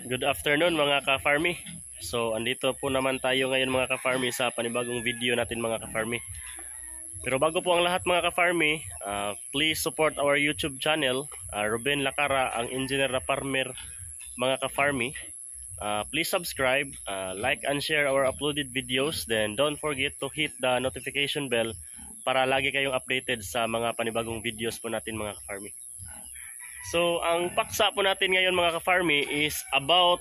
Good afternoon mga ka-farmy. So andito po naman tayo ngayon mga ka-farmy sa panibagong video natin mga ka-farmy. Pero bago po ang lahat mga ka-farmy, please support our YouTube channel, Ruben Lacara, ang engineer na farmer mga ka-farmy. Please subscribe, like and share our uploaded videos. Then don't forget to hit the notification bell para lagi kayong updated sa mga panibagong videos po natin mga ka-farmy. So, ang paksa po natin ngayon mga ka-farmy is about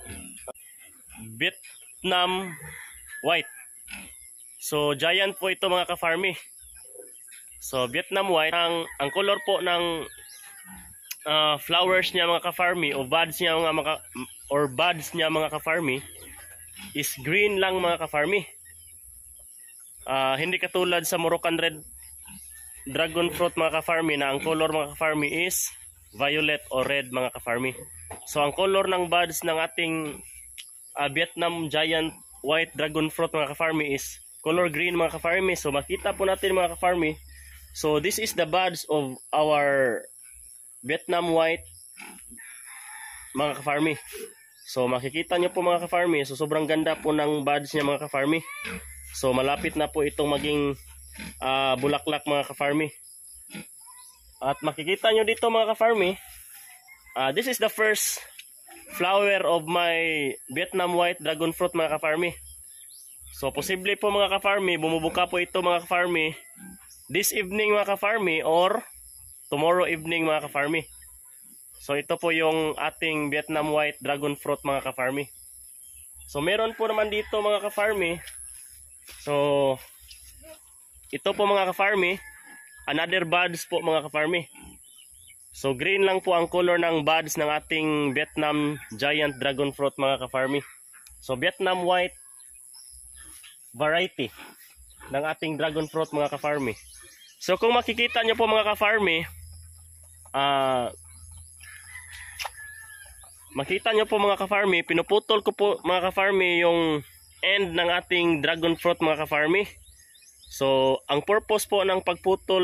Vietnam White. So, giant po ito mga ka-farmy. So, Vietnam White, ang color po ng flowers niya mga ka-farmy o buds niya mga ka-farmy is green lang mga ka-farmy. Hindi katulad sa Moroccan Red Dragon Fruit mga ka-farmy na ang color mga ka-farmy is violet o red mga ka-farmy. So ang color ng buds ng ating Vietnam Giant White Dragon Fruit mga ka-farmy is color green mga ka-farmy. So makita po natin mga ka-farmy. So this is the buds of our Vietnam White mga ka-farmy. So makikita nyo po mga ka-farmy. So sobrang ganda po ng buds niya mga ka-farmy. So malapit na po itong maging bulaklak mga ka-farmy. At makikita nyo dito mga ka-farmy, this is the first flower of my Vietnam White Dragon Fruit mga ka-farmy. So posible po mga ka-farmy, bumubuka po ito mga ka-farmy this evening mga ka-farmy or tomorrow evening mga ka-farmy. So ito po yung ating Vietnam White Dragon Fruit mga ka-farmy. So meron po naman dito mga ka-farmy. So ito po mga ka-farmy, another buds po mga ka-farmy. So green lang po ang color ng buds ng ating Vietnam Giant Dragon Fruit mga ka-farmy. So Vietnam White variety ng ating Dragon Fruit mga ka-farmy. So kung makikita nyo po mga ka-farmy, makita nyo po mga ka-farmy, pinuputol ko po mga ka-farmy yung end ng ating Dragon Fruit mga ka-farmy. So, ang purpose po ng pagputol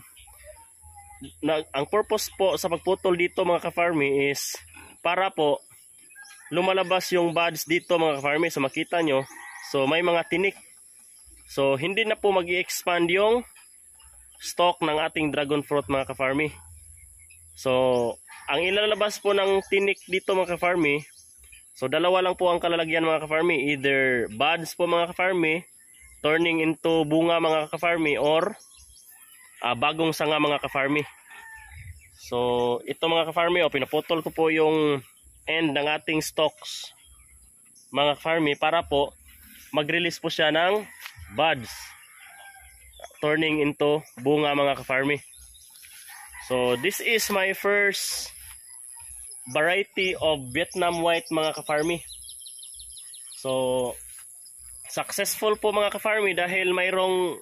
ang purpose po sa pagputol dito mga ka-farmy is para po lumalabas yung buds dito mga ka-farmy. So, makita nyo. So, may mga tinik. So, hindi na po mag-i-expand yung stalk ng ating dragon fruit mga ka-farmy. So, ang ilalabas po ng tinik dito mga ka-farmy, so dalawa lang po ang kalalagyan mga ka-farmy. Either buds po mga ka-farmy, turning into bunga mga ka-farmy, or bagong sanga mga ka-farmy. So ito mga ka-farmy, pinaputol ko po yung end ng ating stalks mga ka-farmy para po mag-release po siya ng buds turning into bunga mga ka-farmy. So this is my first variety of Vietnam White mga ka-farmy. So successful po mga ka-farmy dahil mayroong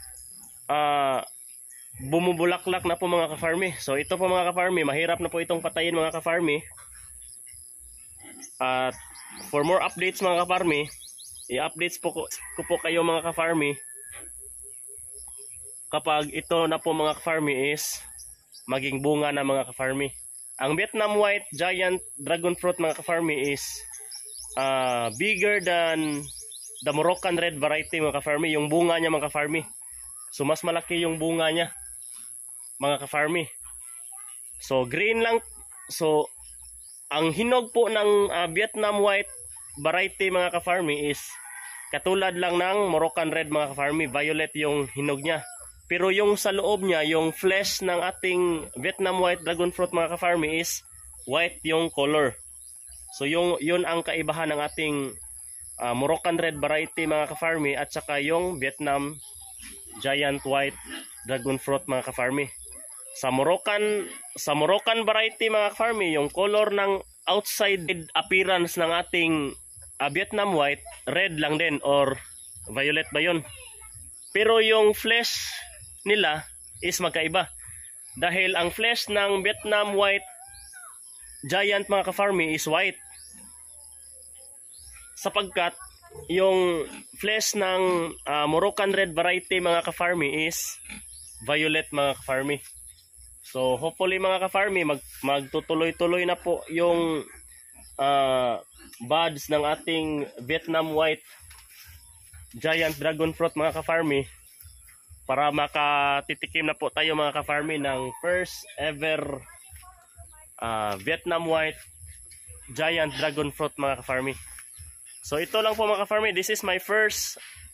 bumubulaklak na po mga ka-farmy. So ito po mga ka-farmy, mahirap na po itong patayin mga ka-farmy. At for more updates mga ka-farmy, i-updates ko po kayo mga ka-farmy kapag ito na po mga ka-farmy is maging bunga na mga ka-farmy. Ang Vietnam White Giant Dragon Fruit mga ka-farmy is bigger than the Moroccan Red variety mga ka-farmy. Yung bunga niya mga ka-farmy, so mas malaki yung bunga niya mga ka-farmy. So green lang. So ang hinog po ng Vietnam White variety mga ka-farmy is katulad lang ng Moroccan Red mga ka-farmy. Violet yung hinog niya, pero yung sa loob niya, yung flesh ng ating Vietnam White Dragon Fruit mga ka-farmy is white yung color. So yun ang kaibahan ng ating Moroccan Red variety mga ka-farmy at saka yung Vietnam Giant White Dragon Fruit mga ka-farmy. Sa Moroccan variety mga ka-farmy, yung color ng outside appearance ng ating Vietnam White, red lang din or violet ba yun? Pero yung flesh nila is magkaiba. Dahil ang flesh ng Vietnam White Giant mga ka-farmy is white. Sapagkat yung flesh ng Moroccan Red variety mga ka-farmy is violet mga ka-farmy. So hopefully mga ka-farmy magtutuloy-tuloy na po yung buds ng ating Vietnam White Giant Dragon Fruit mga ka-farmy, para makatitikim na po tayo mga ka-farmy ng first ever Vietnam White Giant Dragon Fruit mga ka-farmy. So ito lang po mga ka-farmy, this is my first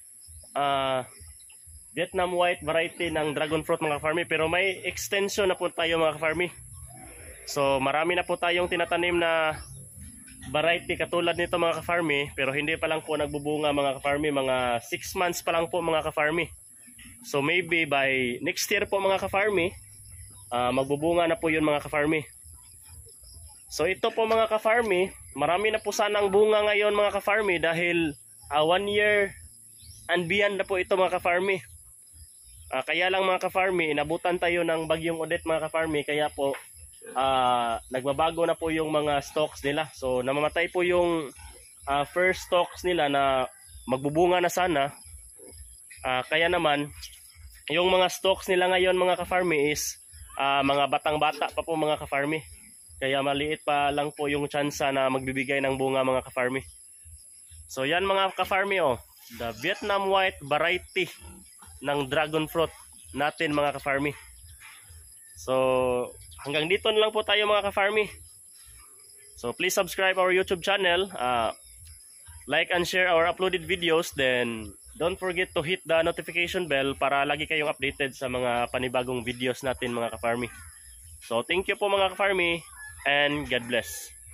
Vietnam White variety ng Dragon Fruit mga ka-farmy, pero may extension na po tayo mga ka-farmy. So marami na po tayong tinatanim na variety katulad nito mga ka-farmy, pero hindi pa lang po nagbubunga mga ka-farmy, mga 6 months pa lang po mga ka-farmy. So maybe by next year po mga ka-farmy, magbubunga na po yun mga ka-farmy. So ito po mga ka-farmy, marami na po sanang bunga ngayon mga ka-farmy dahil 1 year and beyond na po ito mga ka-farmy. Kaya lang mga ka-farmy, inabutan tayo ng bagyong Odette mga ka-farmy, kaya po nagbabago na po yung mga stalks nila. So namamatay po yung first stalks nila na magbubunga na sana. Kaya naman yung mga stalks nila ngayon mga ka-farmy is mga batang-bata pa po mga ka-farmy. Kaya maliit pa lang po yung tsansa na magbibigay ng bunga mga ka-farmy. So yan mga ka-farmy, the Vietnam White variety ng dragon fruit natin mga ka-farmy. So hanggang dito na lang po tayo mga ka-farmy. So please subscribe our YouTube channel, like and share our uploaded videos, then don't forget to hit the notification bell para lagi kayong updated sa mga panibagong videos natin mga ka-farmy. So thank you po mga ka-farmy, and God bless.